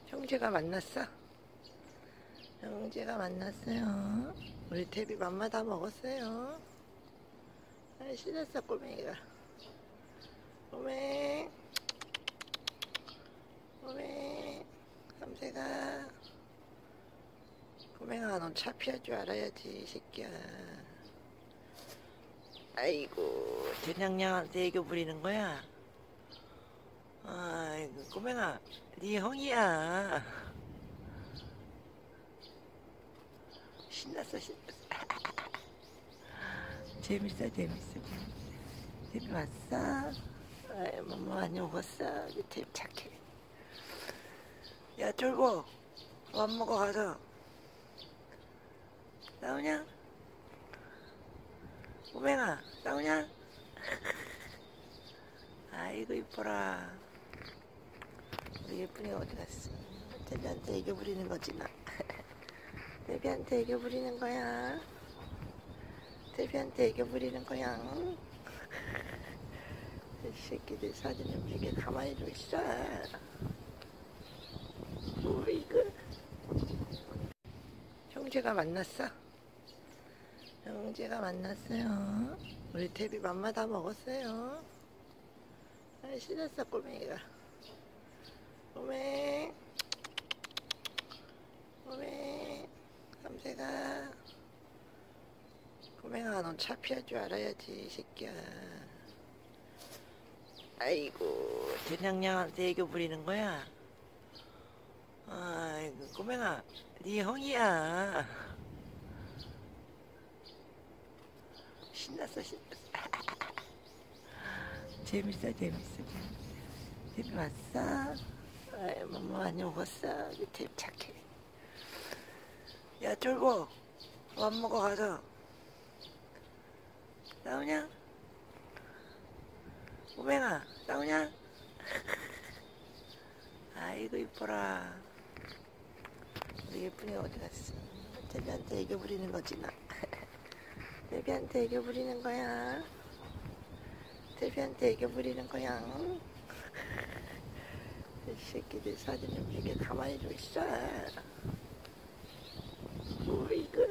형제가 만났어? 형제가 만났어요. 우리 데비 맘마 다 먹었어요. 아, 신났어 꼬맹이가. 꼬맹 꼬맹 삼세가. 꼬맹아, 넌 차 피할 줄 알아야지 이 새끼야. 아이고, 된장냥한테 애교 부리는 거야? 아이고 꼬맹아, 네 형이야. 신났어 신났어. 재밌어 재밌어. 데비 왔어? 아이 뭐 많이 먹었어. 데비 착해. 야 쫄보, 밥 먹어 가서. 나오냐? 꼬맹아 나오냐? 아이고 이뻐라. 우리 예쁜이가 어디 갔어? 데비한테 애교 부리는 거지 나. 데비한테 애교 부리는 거야. 데비한테 애교 부리는 거야. 이 새끼들 사진을 이렇게 가만히 좀 있어. 뭐 이거? 형제가 만났어? 형제가 만났어요. 우리 데비 맘마 다 먹었어요. 아, 신났어 꼬맹이가. 꼬맹 꼬맹 삼세가. 꼬맹아, 넌 차 피할 줄 알아야지 이 새끼야. 아이고, 된장냥한테 애교 부리는 거야? 아이고 꼬맹아, 네 형이야. 신났어 신났어. 재밌어 재밌어. 데비 왔어? 아이 뭐 많이 먹었어. 데비 착해. 야 쫄보, 밥 먹어 가서. 나오냐? 꼬맹아 나오냐? 아이고 이뻐라. 우리 예쁜이가 어디 갔어? 데비한테 애교 부리는 거지 나. 데비한테 애교 부리는 거야. 데비한테 애교 부리는 거야. 이 새끼들 사진 좀 이렇게 가만히 좀 있어. 뭐 이거?